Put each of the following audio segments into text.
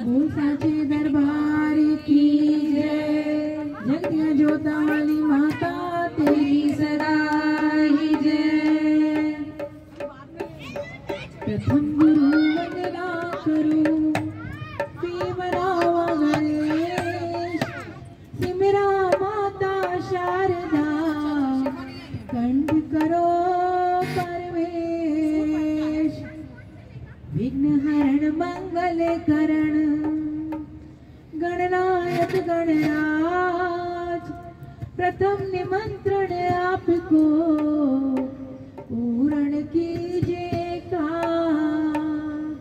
बोल साचे दरबार की जय। जगदिया जोता वाली माता तेरी सदा ही जय। प्रथम गुरु वंदना करो सिमरावा गणेश, सिमरा माता शारदा, कंठ करो परमेश। विघ्न हरण मंगल करण, गणनायक गणराज, प्रथम निमंत्रण आपको पूर्ण कीजिए काज।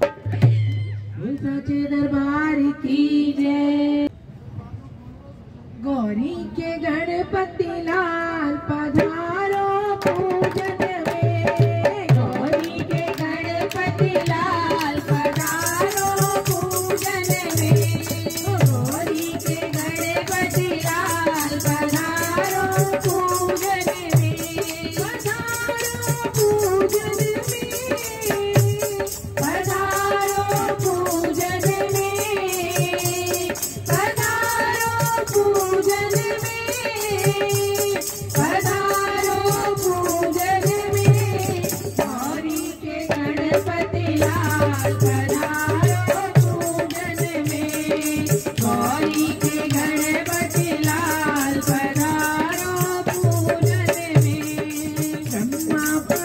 सच्चे दरबार की जय। गौरी के गणपति लाल पधारो पूजन में, गौरी के गणपति लाल पधारो पूजन में, गौरी के गणपति लाल पधारो पूजन में, पधारो पूजन में, पधारो पूजन में, पधारो पूजन में, पधारो पूजन में। गौरी के गणपति लाल पधारो पूजन में, गौरी के गणपति लाल पधारो पूजन में। ब्रह्मा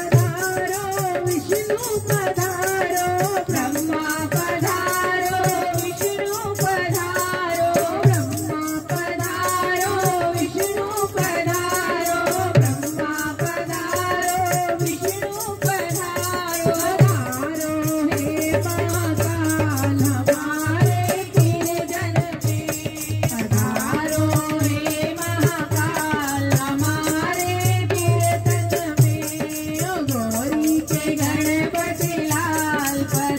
पधारो विष्णु पधारो, ब्रह्मा पधारो विष्णु पधारो, ब्रह्मा पधारो विष्णु पधारो, ब्रह्मा पधारो विष्णु पधारो। पधारो हे महाकाल हमारे कीर्तन में, पधारो हे महाकाल हमारे कीर्तन में। गौरी के गणपति लाल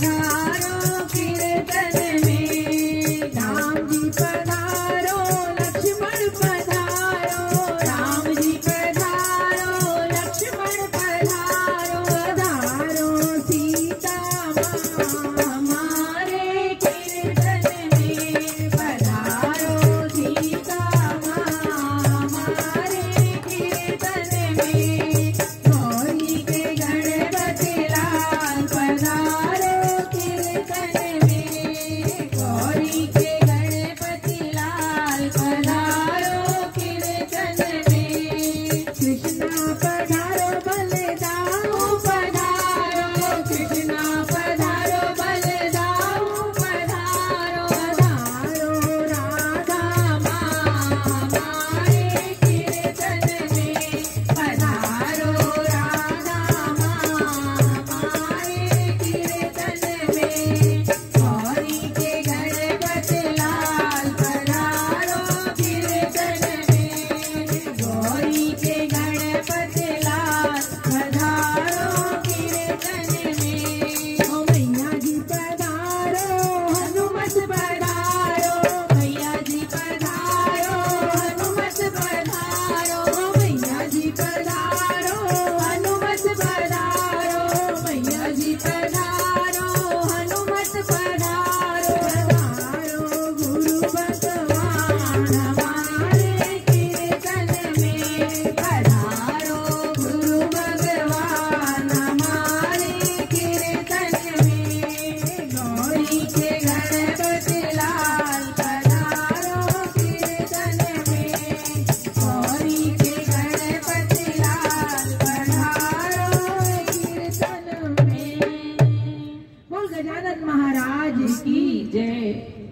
पधारो कीर्तन में। राम जी पधारो लक्ष्मण पधारो, राम जी पधारो लक्ष्मण पधारो, पधारो सीता माँ हमारे कीर्तन में, पधारो सीता माँ हमारे कीर्तन में। गौरी के गणपति लाल पधारो कीर्तन में, गौरी के गणपति लाल पधारो कीर्तन में। कृष्णा पधारो बलदाऊ पधारो, कृष्णा पधारो बलदाऊ पधारो, पधारो राधा माँ हमारे कीर्तन में, पधारो राधा माँ हमारे कीर्तन में। गौरी के गणपति लाल पधारो कीर्तन में, गौरी के गणपति लाल पधारो कीर्तन में। ओ मैया जी पधारो हनुमत पधारो, मैया जी पधारो हनुमत पधारो, मैया जी पधारो हनुमत पधारो, मैया जी पधारो हनुमत पधारो। पधारो गुरु भगवान हमारे कीर्तन में, पधारो गुरु भगवान हमारे कीर्तन में। गौरी के गणपति लाल पधारो कीर्तन में, गौरी के गणपति लाल पधारो कीर्तन में। बोल गजानन महाराज की जय।